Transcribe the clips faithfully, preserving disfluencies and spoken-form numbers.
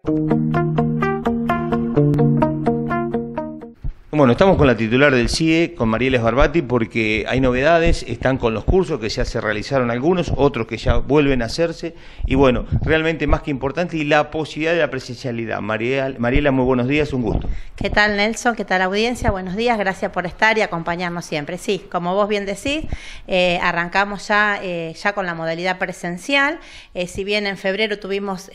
Bueno, estamos con la titular del C I E, con Mariela Sbarbati, porque hay novedades, están con los cursos que ya se realizaron algunos, otros que ya vuelven a hacerse, y bueno, realmente más que importante, y la posibilidad de la presencialidad. Mariela, Mariela, muy buenos días, un gusto. ¿Qué tal, Nelson? ¿Qué tal, audiencia? Buenos días, gracias por estar y acompañarnos siempre. Sí, como vos bien decís, eh, arrancamos ya, eh, ya con la modalidad presencial. Eh, si bien en febrero tuvimos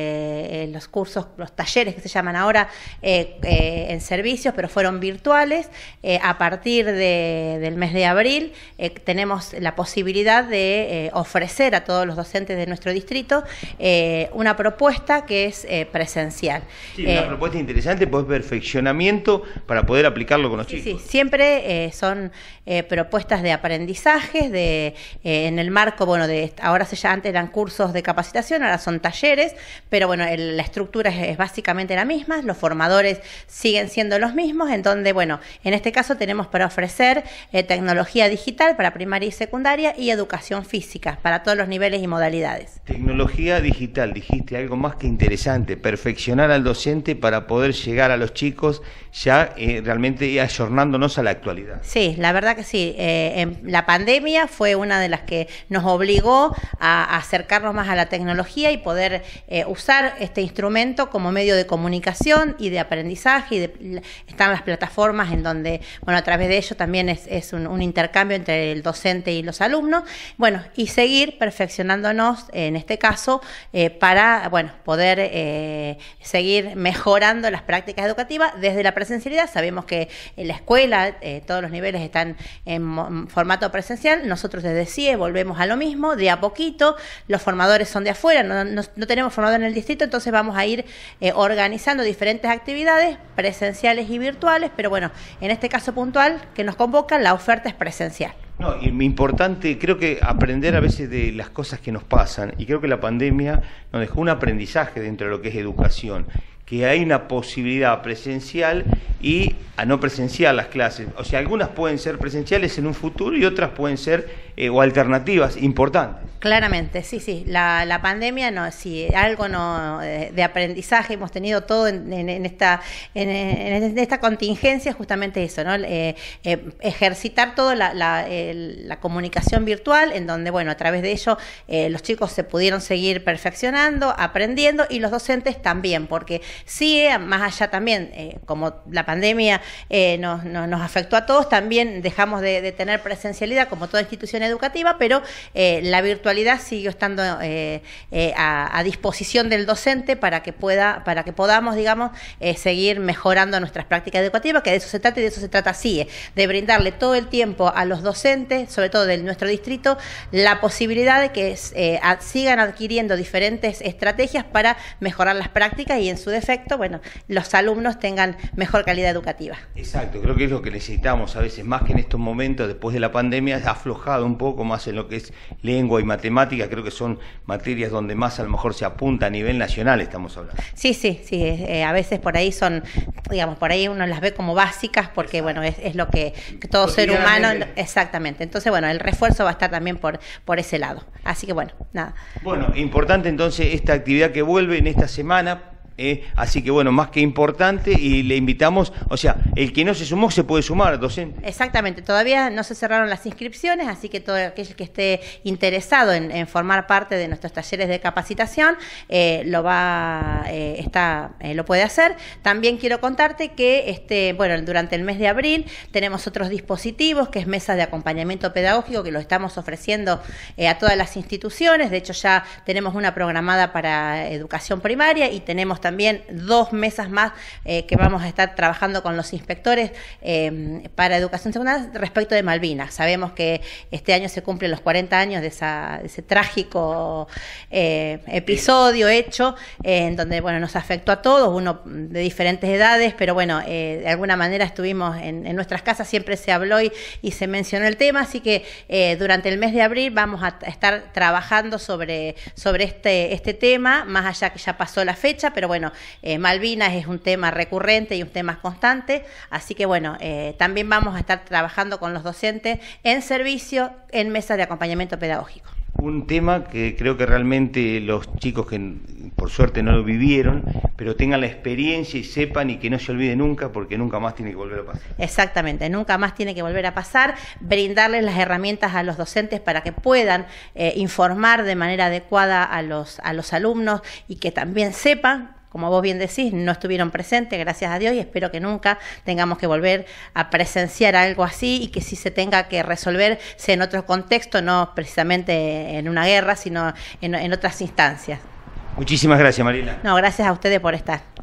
eh, los cursos, los talleres que se llaman ahora eh, eh, en servicios, pero fueron virtuales. virtuales, eh, a partir de, del mes de abril eh, tenemos la posibilidad de eh, ofrecer a todos los docentes de nuestro distrito eh, una propuesta que es eh, presencial. Sí, eh, una propuesta interesante, pues perfeccionamiento para poder aplicarlo con los sí, chicos. Sí, siempre eh, son eh, propuestas de aprendizajes, de, eh, en el marco, bueno, de ahora se ya antes eran cursos de capacitación, ahora son talleres, pero bueno, el, la estructura es, es básicamente la misma, los formadores siguen siendo los mismos, en donde, bueno, en este caso tenemos para ofrecer eh, tecnología digital para primaria y secundaria y educación física para todos los niveles y modalidades. Tecnología digital, dijiste algo más que interesante, perfeccionar al docente para poder llegar a los chicos ya eh, realmente ayornándonos a la actualidad. Sí, la verdad que sí. Eh, en la pandemia fue una de las que nos obligó a, a acercarnos más a la tecnología y poder eh, usar este instrumento como medio de comunicación y de aprendizaje. Y de, están las plataformas en donde, bueno, a través de ello también es, es un, un intercambio entre el docente y los alumnos. Bueno, y seguir perfeccionándonos en este caso eh, para, bueno, poder eh, seguir mejorando las prácticas educativas desde la presencialidad. Sabemos que en la escuela eh, todos los niveles están en formato presencial. Nosotros desde C I E volvemos a lo mismo, de a poquito. Los formadores son de afuera, no, no, no tenemos formador en el distrito, entonces vamos a ir eh, organizando diferentes actividades presenciales y virtuales, pero bueno, en este caso puntual que nos convoca, la oferta es presencial. No, y importante, creo que aprender a veces de las cosas que nos pasan, y creo que la pandemia nos dejó un aprendizaje dentro de lo que es educación, que hay una posibilidad presencial y a no presencial las clases. O sea, algunas pueden ser presenciales en un futuro y otras pueden ser eh, o alternativas importantes. Claramente, sí, sí. La, la pandemia, no, si algo no de, de aprendizaje hemos tenido todo en, en, en, esta, en, en esta contingencia, justamente eso, ¿no? Eh, eh, ejercitar toda la, la, el, la comunicación virtual, en donde, bueno, a través de ello eh, los chicos se pudieron seguir perfeccionando, aprendiendo, y los docentes también, porque sí, eh, más allá también, eh, como la pandemia eh, nos, nos, nos afectó a todos, también dejamos de, de tener presencialidad como toda institución educativa, pero eh, la virtualidad siguió estando eh, eh, a, a disposición del docente para que pueda, para que podamos, digamos, eh, seguir mejorando nuestras prácticas educativas, que de eso se trata y de eso se trata C I E, de brindarle todo el tiempo a los docentes, sobre todo de nuestro distrito, la posibilidad de que eh, a, sigan adquiriendo diferentes estrategias para mejorar las prácticas y en su defecto, bueno, los alumnos tengan mejor calidad educativa. Exacto, creo que es lo que necesitamos a veces, más que en estos momentos, después de la pandemia, ha aflojado un poco más en lo que es lengua y matemática, creo que son materias donde más a lo mejor se apunta a nivel nacional, estamos hablando. Sí, sí, sí, eh, a veces por ahí son, digamos, por ahí uno las ve como básicas porque, exacto, bueno, es, es lo que, que todo ser humano, exactamente, entonces, bueno, el refuerzo va a estar también por, por ese lado, así que, bueno, nada. Bueno, importante entonces esta actividad que vuelve en esta semana. Eh, así que bueno, más que importante, y le invitamos, o sea, el que no se sumó se puede sumar, docente. Exactamente, todavía no se cerraron las inscripciones, así que todo aquel que esté interesado en, en formar parte de nuestros talleres de capacitación eh, lo va, eh, está, eh, lo puede hacer. También quiero contarte que este, bueno, durante el mes de abril tenemos otros dispositivos, que es mesas de acompañamiento pedagógico, que lo estamos ofreciendo eh, a todas las instituciones. De hecho, ya tenemos una programada para educación primaria y tenemos también dos mesas más eh, que vamos a estar trabajando con los inspectores eh, para educación secundaria respecto de Malvinas. Sabemos que este año se cumplen los cuarenta años de, esa, de ese trágico eh, episodio hecho, eh, en donde, bueno, nos afectó a todos, uno de diferentes edades, pero bueno, eh, de alguna manera estuvimos en, en nuestras casas, siempre se habló y, y se mencionó el tema, así que eh, durante el mes de abril vamos a estar trabajando sobre, sobre este, este tema, más allá que ya pasó la fecha, pero bueno, Bueno, eh, Malvinas es un tema recurrente y un tema constante, así que bueno, eh, también vamos a estar trabajando con los docentes en servicio en mesas de acompañamiento pedagógico. un tema que creo que realmente los chicos que por suerte no lo vivieron, pero tengan la experiencia y sepan y que no se olvide nunca, porque nunca más tiene que volver a pasar. Exactamente, nunca más tiene que volver a pasar, brindarles las herramientas a los docentes para que puedan eh, informar de manera adecuada a los, a los alumnos y que también sepan. Como vos bien decís, no estuvieron presentes, gracias a Dios, y espero que nunca tengamos que volver a presenciar algo así y que si se tenga que resolver sea en otro contexto, no precisamente en una guerra, sino en, en otras instancias. Muchísimas gracias, Mariela. No, gracias a ustedes por estar.